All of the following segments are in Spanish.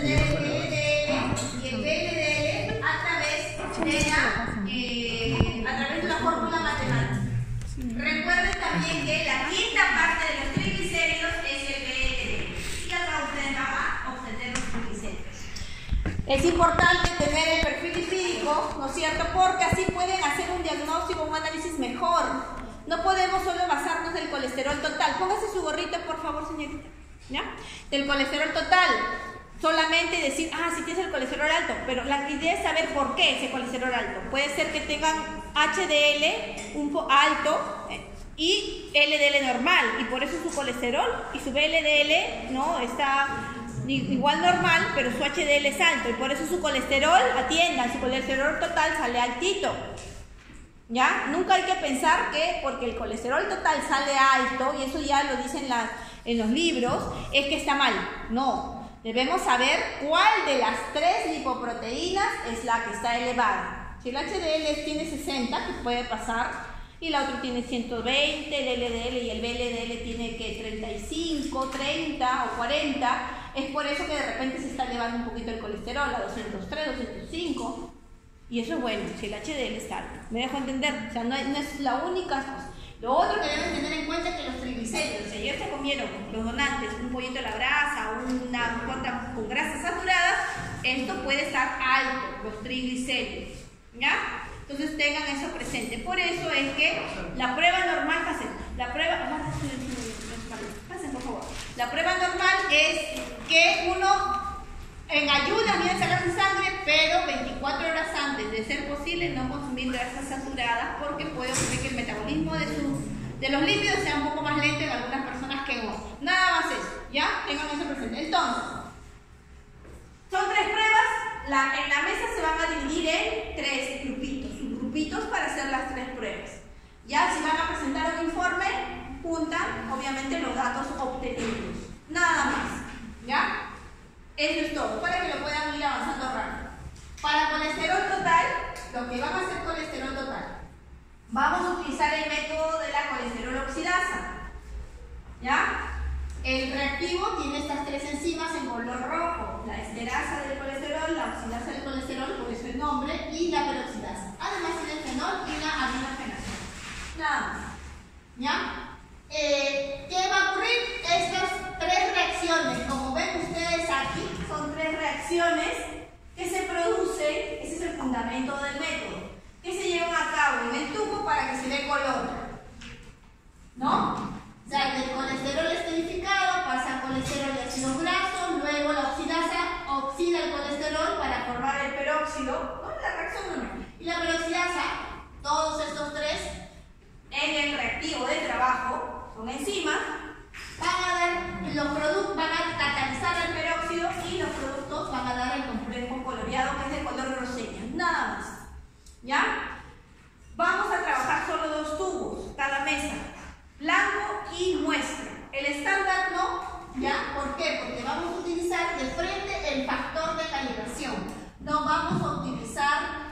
obtener el LDL y el VLDL a través de la fórmula matemática. Recuerden también que la quinta parte de los triglicéridos es el VLDL. Y acá ustedes van a obtener los triglicéridos. Es importante tener el perfil lipídico, ¿no es cierto? Porque así pueden hacer un diagnóstico, un análisis mejor. No podemos solo basarnos del colesterol total. Póngase su gorrito, por favor, señorita. ¿Ya? Del colesterol total. Solamente decir, si tienes el colesterol alto. Pero la idea es saber por qué ese colesterol alto. Puede ser que tengan HDL un poco alto y LDL normal. Y por eso su colesterol y su VLDL no está igual normal, pero su HDL es alto. Y por eso su colesterol, atiendan, su colesterol total sale altito. ¿Ya? Nunca hay que pensar que porque el colesterol total sale alto, y eso ya lo dicen en los libros, es que está mal. No, debemos saber cuál de las 3 lipoproteínas es la que está elevada. Si el HDL tiene 60, que puede pasar, y la otra tiene 120, el LDL y el VLDL tiene que 35, 30 o 40, es por eso que de repente se está elevando un poquito el colesterol a 203, 205. Y eso es bueno, si el HDL está alto. ¿Me dejo entender? O sea, no es la única cosa. Lo otro que deben tener en cuenta es que los triglicéridos, si ayer se comieron los donantes, un pollito a la brasa o una torta con grasas saturadas, esto puede estar alto, los triglicéridos. ¿Ya? Entonces tengan eso presente. Por eso es que la prueba normal, pasen por favor. La prueba normal es que uno en ayunas viene a sacar su sangre, pero 24 horas antes de ser posible no consumir grasas saturadas, porque puede ocurrir que el metabolismo de los lípidos sea un poco más lento en algunas personas que en otras. Nada más eso, ¿ya? Tengan eso presente. Entonces, son 3 pruebas. En la mesa se van a dividir en 3 subgrupitos para hacer las 3 pruebas. Ya, si van a presentar un informe, juntan obviamente los datos obtenidos. Nada más, ¿ya? Eso es todo, para que lo puedan ir avanzando rápido. Para colesterol total, lo que van a hacer colesterol total, vamos a utilizar el método de la colesterol oxidasa. ¿Ya? El reactivo tiene estas 3 enzimas en color rojo: la esterasa del colesterol, la oxidasa del colesterol, por eso el nombre, y la peroxidasa. Además tiene el fenol y la aminofenasa. Nada más. ¿Ya? ¿Qué va a ocurrir? Estas 3 reacciones, como ven ustedes aquí, son 3 reacciones que se producen, ese es el fundamento del método, que se llevan a cabo en el tubo para que se dé color. ¿No? O sea, del colesterol esterificado pasa a colesterol de ácidos grasos, luego la oxidasa oxida el colesterol para formar el peróxido, ¿no? La reacción normal. Y la peroxidasa, todos estos 3, en el reactivo de trabajo, son enzimas, van a catalizar el peróxido y los productos van a dar el complejo coloreado, que es de color roseña. Nada más. ¿Ya? Vamos a trabajar solo 2 tubos, cada mesa. Blanco y muestra. El estándar no, ¿ya? ¿Por qué? Porque vamos a utilizar de frente el factor de calibración. No vamos a utilizar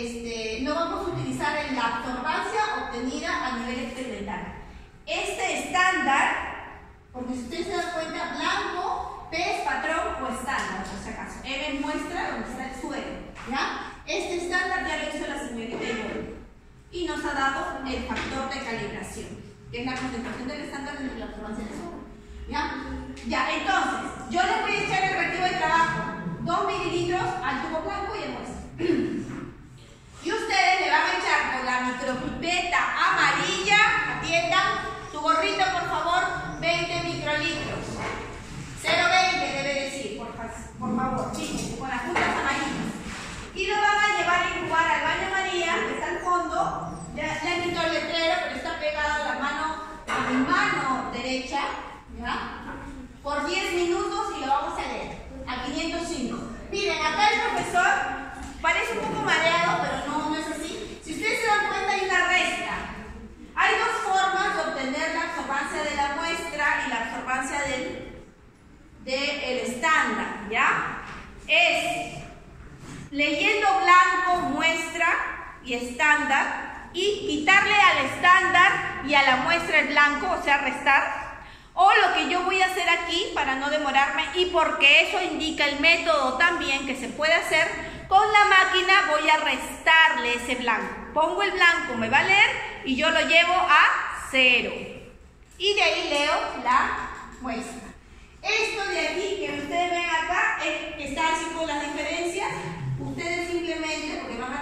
la absorbancia obtenida a nivel experimental. Este estándar, porque si ustedes se dan cuenta, blanco, pez, patrón o estándar, por si acaso. M muestra donde está el suelo, ¿ya? Este estándar ya lo hizo la señorita Ivonne y nos ha dado el factor de calibración, que es la concentración del estándar entre la absorbancia del suelo. ¿Ya? Entonces, yo les voy a echar el reactivo de trabajo, 2 mililitros al tubo blanco y el muestra. Y ustedes le van a echar con la micropipeta amarilla, atiendan, tu gorrito por favor, 20 microlitros. 0,20 debe decir, por favor, chicos, con las puntas amarillas. Y lo van a llevar a incubar al baño María, que está al fondo. Ya le quito el letrero, pero está pegada a mi mano derecha, ¿ya? Por 10 minutos y lo vamos a leer, a 505. Miren, acá el profesor parece un poco mareado, pero no es así. Si ustedes se dan cuenta, hay una resta. Hay 2 formas de obtener la absorbancia de la muestra y la absorbancia del estándar, ¿ya? Es leyendo blanco, muestra y estándar, y quitarle al estándar y a la muestra el blanco, o sea, restar, O lo que yo voy a hacer aquí, para no demorarme, y porque eso indica el método también que se puede hacer, con la máquina voy a restarle ese blanco. Pongo el blanco, me va a leer, y yo lo llevo a 0. Y de ahí leo la muestra. Esto de aquí que ustedes ven acá, está así con las diferencias. Ustedes simplemente, porque van a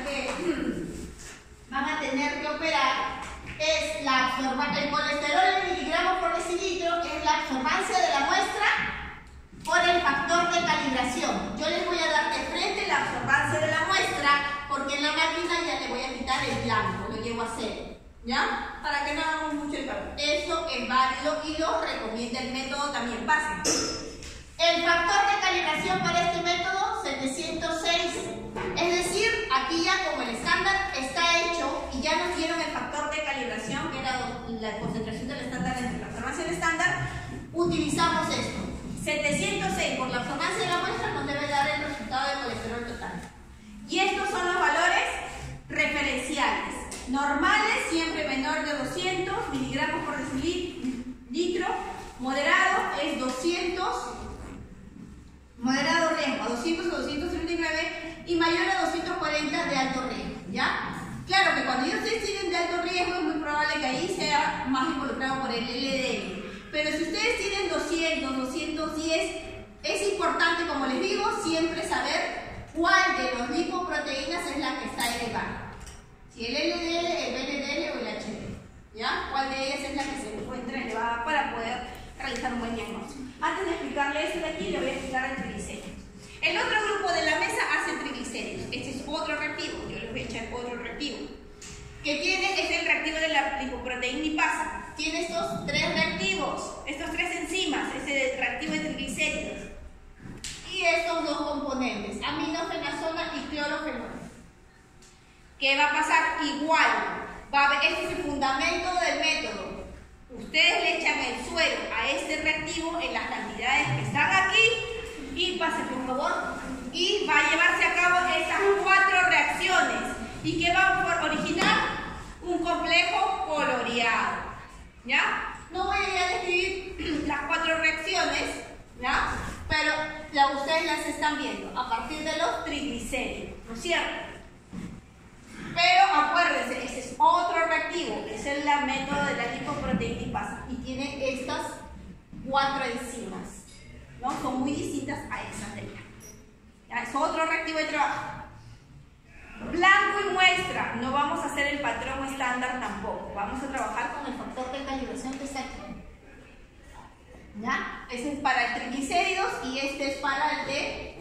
tener que operar, es el colesterol en miligramos por decilitro, es la absorbancia de la muestra por el factor de calibración. Yo les voy a dar de frente la absorbancia de la muestra, porque en la máquina ya le voy a quitar el blanco, lo llevo a 0, ¿ya? Para que no hagamos mucho el cálculo. Eso es válido y lo recomienda el método también. Pasen. El factor de calibración para este método, 706. Es decir, aquí ya como el estándar está hecho y ya nos dieron el factor de calibración, que era la concentración del estándar entre la absorbancia del estándar, utilizamos esto. 706 por la absorbancia de la muestra nos debe dar el resultado de colesterol total. Y estos son los valores referenciales. Normales, siempre menor de 200 miligramos por decilitro. Moderado es 200. Moderado riesgo a 200 o 239 y mayor a 240 de alto riesgo, ¿ya? Claro que cuando ellos tienen de alto riesgo es muy probable que ahí sea más involucrado por el LDL. Pero si ustedes tienen 200, 210, es importante, como les digo, siempre saber cuál de los lipoproteínas es la que está elevada. Si el LDL, el VLDL o el HDL, ¿ya? ¿Cuál de ellas es la que se encuentra elevada para poder realizar un buen diagnóstico? Antes de explicarle esto de aquí, le voy a explicar el triglicéridos. El otro grupo de la mesa hace triglicéridos. Este es otro reactivo. Yo les voy a echar otro reactivo. Es el reactivo de la lipoproteína lipasa. Tiene estos 3 reactivos, estos 3 enzimas, ese reactivo de triglicéridos. Y estos 2 componentes, aminofenazona y clorofenol. ¿Qué va a pasar? Igual. Este es el fundamento del método. Ustedes le echan el suero a este reactivo en las cantidades que están aquí y pase por favor, y va a llevarse a cabo estas 4 reacciones. ¿Y qué va a originar? Un complejo coloreado, ¿ya? No voy a describir las 4 reacciones, ¿ya? Pero ya ustedes las están viendo a partir de los triglicéridos, ¿no es cierto? Pero acuérdense, este es otro reactivo, es el método de la lipoproteína lipasa y tiene estas 4 enzimas, ¿no? Son muy distintas a esas de acá. ¿Ya? Es otro reactivo de trabajo. Blanco y muestra, no vamos a hacer el patrón estándar tampoco, vamos a trabajar con el factor de calibración que está aquí. ¿Ya? Ese es para el triglicéridos y este es para el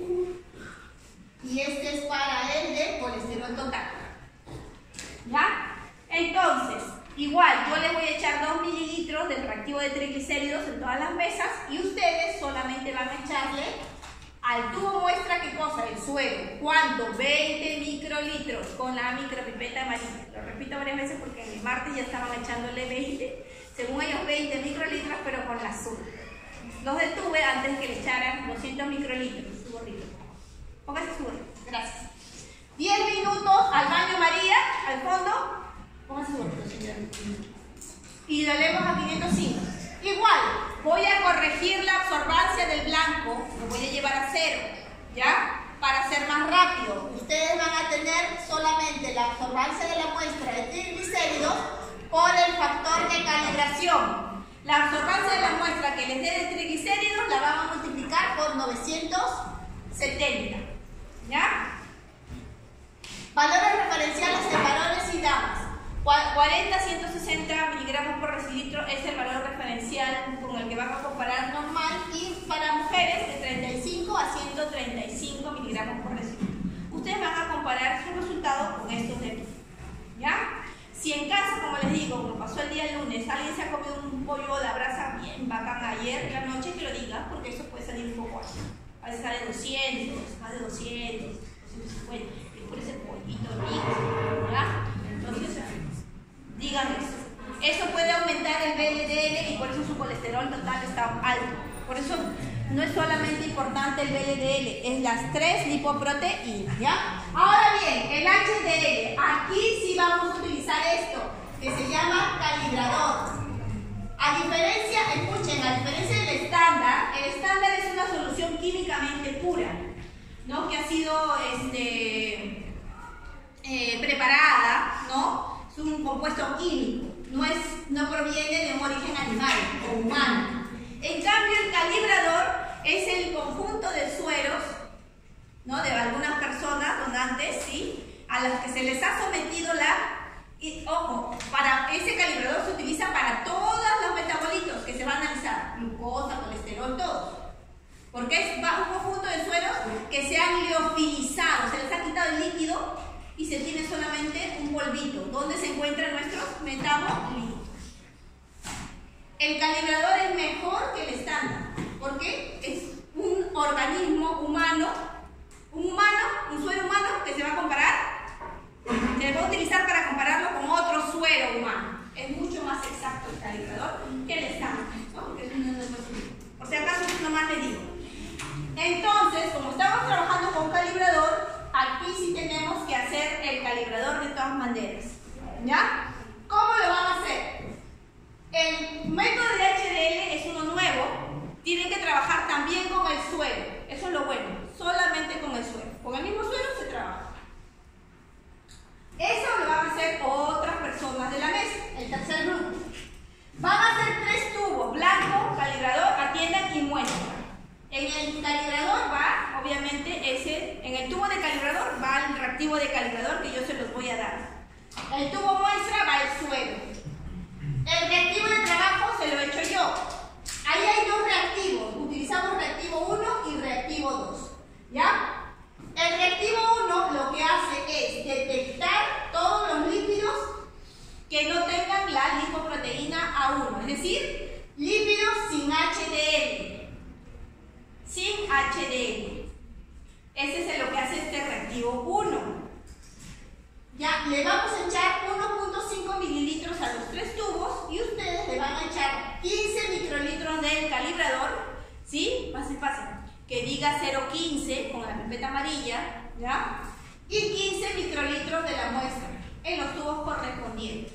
de colesterol total. ¿Ya? Entonces, igual, yo les voy a echar 2 mililitros del reactivo de triglicéridos en todas las mesas y ustedes solamente van a echarle al tubo muestra, ¿qué cosa? El suero. ¿Cuánto? 20 microlitros con la micropipeta amarilla. Lo repito varias veces porque el martes ya estaban echándole 20, según ellos 20 microlitros, pero con la azul. Los detuve antes que le echaran 200 microlitros, su gorrito. Póngase su gorrito. Gracias. 10 minutos al baño María, al fondo. Póngase su gorrito, señora. Y lo leemos a 505. Igual, voy a corregir la absorbancia del blanco, lo voy a llevar a 0, ¿ya? Para hacer más rápido. Ustedes van a tener solamente la absorbancia de la muestra de triglicéridos por el factor de calibración. La absorbancia de la muestra que les dé de triglicéridos la van a multiplicar por 970, ¿ya? Valores referenciales de varones y damas. 40 a 160 miligramos por decilitro es el valor referencial con el que vamos a comparar normal, y para mujeres de 35 a 135 miligramos por decilitro. Ustedes van a comparar sus resultados con estos de aquí, ¿ya? Si en caso, como les digo, como pasó el día lunes, alguien se ha comido un pollo de brasa bien bacán ayer en la noche, que lo diga, porque eso puede salir un poco así. A veces sale 200, más de 200, 250, y por ese pollito rico, ¿ya? Entonces, digan eso. Eso puede aumentar el VLDL y por eso su colesterol total está alto. Por eso no es solamente importante el VLDL, es las 3 lipoproteínas, ¿ya? Ahora bien, el HDL, aquí sí vamos a utilizar esto, que se llama calibrador. A diferencia, escuchen, a diferencia del estándar, el estándar es una solución químicamente pura, ¿no? Que ha sido preparada, ¿no? Es un compuesto químico, no proviene de un origen animal o humano. En cambio, el calibrador es el conjunto de sueros, ¿no? De algunas personas donantes, ¿sí? A las que se les ha sometido y, ojo, para ese calibrador se utiliza para todos los metabolitos que se van a analizar, glucosa, colesterol, todos. Porque es un conjunto de sueros que se han liofilizado, se les ha quitado el líquido y se tiene solamente un polvito, donde se encuentran nuestros metabolitos. El calibrador es mejor que el estándar, porque es un organismo humano, un suero humano que se va a comparar, se va a utilizar para compararlo con otro suero humano. Es mucho más exacto el calibrador que el estándar, ¿no? Por si acaso nomás le digo. Entonces, como estamos trabajando con calibrador, aquí sí tenemos que hacer el calibrador de todas maneras, ¿ya? ¿Cómo lo van a hacer? El método de HDL es uno nuevo, tienen que trabajar también con el suero, eso es lo bueno, solamente con el suero, con el mismo suero se trabaja. Eso lo van a hacer otras personas de la mesa, el tercer grupo. Van a hacer 3 tubos, blanco, calibrador, atiendan y muestra. En el calibrador va, obviamente, en el tubo de calibrador va el reactivo de calibrador que yo se los voy a dar. El tubo muestra va el suero. El reactivo de trabajo se lo he hecho yo. Ahí hay 2 reactivos. Utilizamos reactivo 1 y reactivo 2. ¿Ya? El reactivo 1 lo que hace es detectar todos los lípidos que no tengan la lipoproteína A1. Es decir, lípidos sin HDL. Sin HDL. Ese es lo que hace este reactivo 1. Ya, le vamos a echar 1.5 mililitros a los 3 tubos y ustedes le van a echar 15 microlitros del calibrador, ¿sí? Fácil, fácil. Que diga 0.15 con la pipeta amarilla, ¿ya? Y 15 microlitros de la muestra en los tubos correspondientes.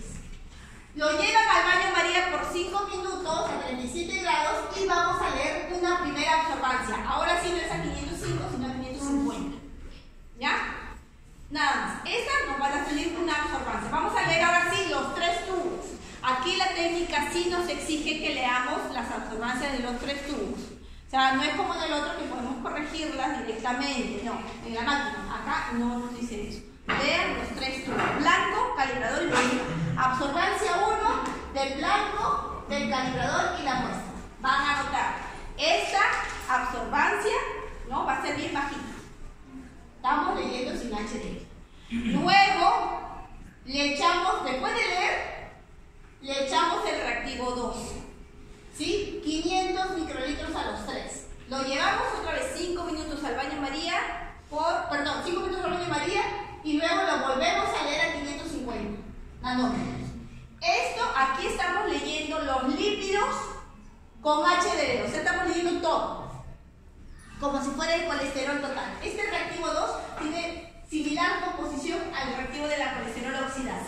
Lo llevan al baño María por 5 minutos a 37 grados y vamos a leer una primera absorbancia. Ahora sí no es a 505, sino a 550. ¿Ya? Nada más. Esta nos va a salir una absorbancia. Vamos a leer ahora sí los 3 tubos. Aquí la técnica sí nos exige que leamos las absorbancias de los 3 tubos. O sea, no es como en el otro que podemos corregirlas directamente. No, en la máquina. Acá no nos dice eso. Lean los 3 tubos. Blanco, calibrador y muestra. Absorbancia 1 del blanco, del calibrador y la muestra. Van a notar. Esta absorbancia, ¿no? Va a ser bien bajita. Estamos leyendo sin HDL. Luego, le echamos, después de leer, le echamos el reactivo 2. ¿Sí? 500 microlitros a los 3. Lo llevamos otra vez 5 minutos al baño María, 5 minutos al baño María y luego lo volvemos a leer a 550 nanómetros. Esto, aquí estamos leyendo los lípidos con HDL, o sea, estamos leyendo todo. Como si fuera el colesterol total. Este reactivo 2 tiene similar composición al reactivo de la colesterol oxidasa,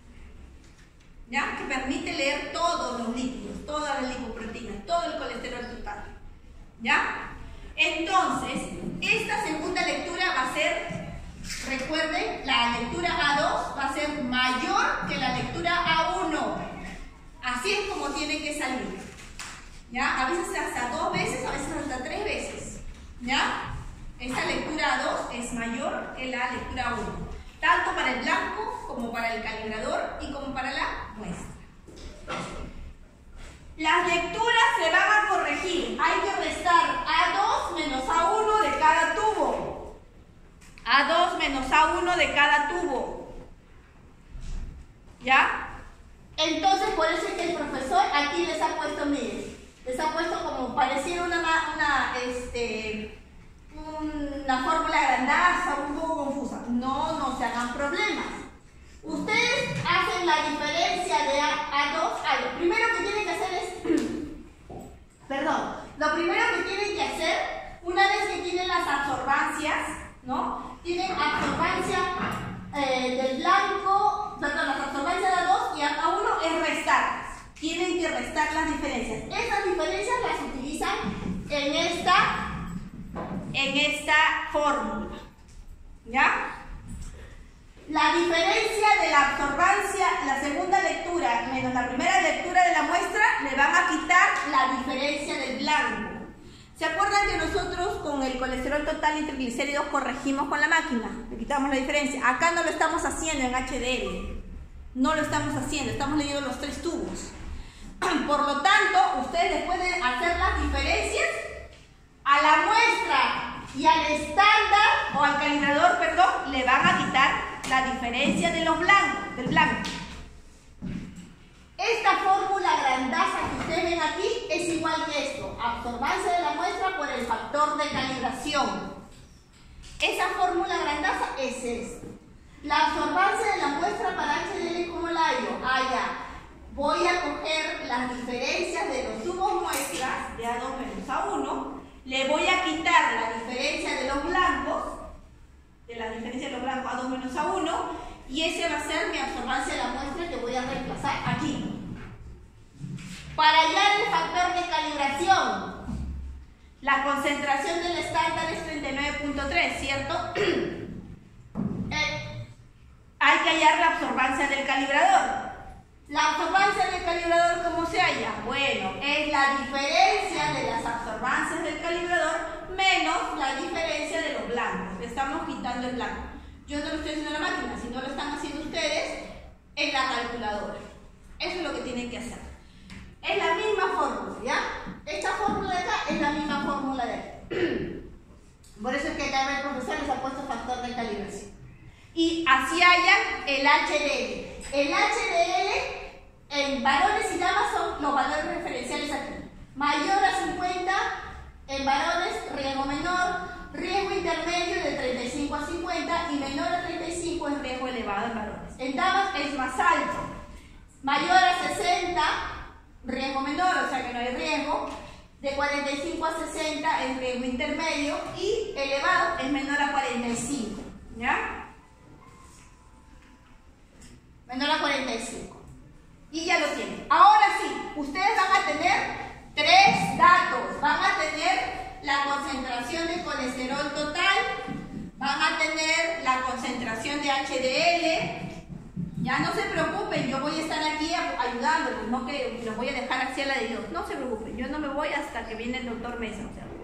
¿ya? Que permite leer todos los lípidos, todas las lipoproteínas, todo el colesterol total, ¿ya? Entonces, esta segunda lectura va a ser, recuerden, la lectura A2 va a ser mayor que la lectura A1. Así es como tiene que salir, ¿ya? A veces hasta 2 veces, a veces hasta 3 veces. ¿Ya? Esta lectura 2 es mayor que la lectura 1, tanto para el blanco como para el calibrador y como para la muestra. Las lecturas se van a corregir. Hay que restar A2 menos A1 de cada tubo. A2 menos A1 de cada tubo. ¿Ya? Entonces, por eso es que el profesor aquí les ha puesto, miren, les ha puesto como pareciera una fórmula grandaza, un poco confusa. No se hagan problemas. Ustedes hacen la diferencia de A2 a lo primero que tienen que hacer es lo primero que tienen que hacer, una vez que tienen las absorbancias, ¿no? Tienen absorbancia del blanco, las absorbancias de A2 y A1 es restarlas. tienen que restar las diferencias. Estas diferencias las utilizan en esta fórmula, ¿ya? La diferencia de la absorbancia, la segunda lectura menos la primera lectura de la muestra, le van a quitar la diferencia del blanco. ¿Se acuerdan que nosotros con el colesterol total y triglicéridos corregimos con la máquina? Le quitamos la diferencia. Acá no lo estamos haciendo en HDL. No lo estamos haciendo, estamos leyendo los 3 tubos. Por lo tanto, ustedes pueden hacer las diferencias a la muestra y al estándar, o al calibrador, perdón, le van a quitar la diferencia de los blancos, del blanco. Esta fórmula grandaza que ustedes ven aquí es igual que esto, absorbancia de la muestra por el factor de calibración. Esa fórmula grandaza es esta. La absorbancia de la muestra para HDL, ¿cómo la hallo? Ya. Voy a coger las diferencias de los tubos muestras de A2 menos A1, le voy a quitar la diferencia de los blancos, A2 menos A1, y ese va a ser mi absorbancia de la muestra que voy a reemplazar aquí. Para hallar el factor de calibración, la concentración del estándar es 39.3, ¿cierto? Hay que hallar la absorbancia del calibrador. ¿La absorbancia del calibrador cómo se halla? Bueno, es la diferencia de las absorbancias del calibrador menos la diferencia de los blancos. Le estamos quitando el blanco. Yo no lo estoy haciendo en la máquina, sino lo están haciendo ustedes en la calculadora. Eso es lo que tienen que hacer. Es la misma fórmula, ¿ya? Esta fórmula de acá es la misma fórmula de aquí. Por eso es que acá el profesor les ha puesto factor de calibración. Y así hallan el HDL. El HDL en varones y damas son los valores referenciales aquí. Mayor a 50 en varones, riesgo menor, riesgo intermedio de 35 a 50 y menor a 35 es riesgo elevado en varones. En damas es más alto. Mayor a 60, riesgo menor, o sea que no hay riesgo. De 45 a 60 es riesgo intermedio y elevado es menor a 45. ¿Ya? Menor a 45. Y ya lo tienen. Ahora sí, ustedes van a tener 3 datos. Van a tener la concentración de colesterol total, van a tener la concentración de HDL. Ya no se preocupen, yo voy a estar aquí ayudándolos, no que los voy a dejar así a la de Dios. No se preocupen, yo no me voy hasta que viene el doctor Mesa. O sea,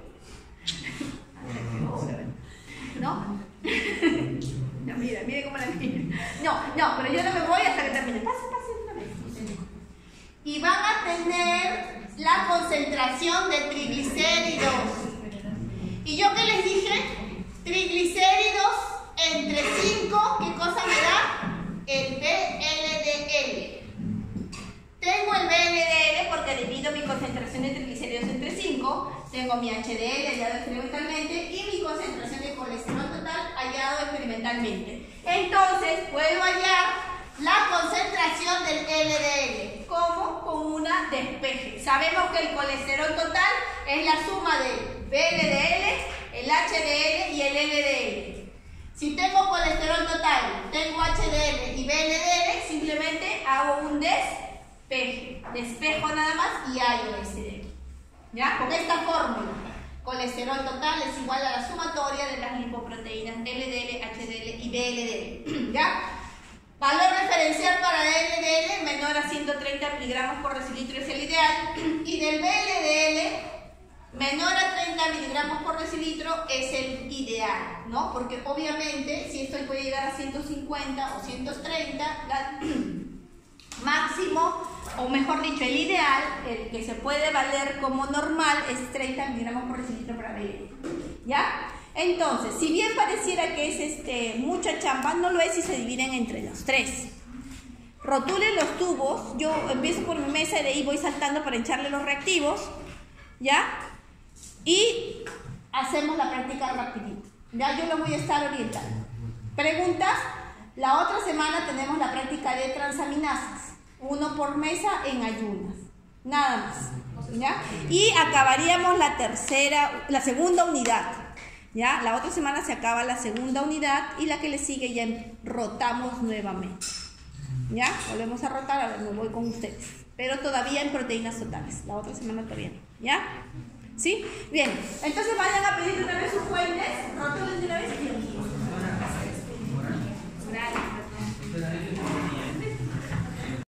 ¿no? No, mire cómo la mira. No, pero yo no me voy hasta que termine. Pase una vez. Y van a tener la concentración de triglicéridos. ¿Y yo qué les dije? Triglicéridos entre 5, ¿qué cosa me da? El VLDL. Tengo el VLDL porque divido mi concentración de triglicéridos entre 5. Tengo mi HDL hallado experimentalmente y mi concentración de colesterol total hallado experimentalmente. Entonces, puedo hallar la concentración del LDL. ¿Cómo? Con una despeje. Sabemos que el colesterol total es la suma del VLDL, el HDL y el LDL. Si tengo colesterol total, tengo HDL y VLDL, simplemente hago un despeje. Despejo nada más y hallo LDL. ¿Ya? Con esta fórmula, colesterol total es igual a la sumatoria de las lipoproteínas LDL, HDL y VLDL. ¿Ya? Valor referencial para LDL menor a 130 miligramos por decilitro es el ideal. Y del VLDL menor a 30 miligramos por decilitro es el ideal, ¿no? Porque obviamente si esto puede llegar a 150 o 130, máximo, o mejor dicho, el ideal, el que se puede valer como normal, es 30 miligramos por decilitro para VLDL. ¿Ya? Entonces, si bien pareciera que es mucha chamba, no lo es si se dividen entre los 3. Rotulen los tubos. Yo empiezo por mi mesa y de ahí voy saltando para echarle los reactivos. ¿Ya? Y hacemos la práctica rapidito. Ya yo los voy a estar orientando. ¿Preguntas? La otra semana tenemos la práctica de transaminasas. 1 por mesa en ayunas. Nada más. ¿Ya? Y acabaríamos la segunda unidad. ¿Ya? La otra semana se acaba la segunda unidad y la que le sigue ya rotamos nuevamente. ¿Ya? Volvemos a rotar, a ver, me voy con ustedes. pero todavía en proteínas totales. La otra semana todavía no, ¿ya? ¿Sí? Bien, entonces vayan a pedir otra vez sus fuentes.